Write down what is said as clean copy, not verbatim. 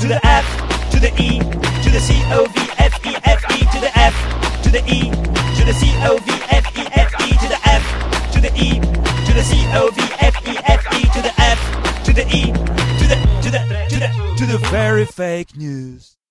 to the F, to the E, to the C-O-V-F-E-F-E, to the F, to the E, to the C-O-V-F-E-F-E, to the F, to the E, to the C-O-V-F-E-F-E, to the F, to the E, to the very fake news.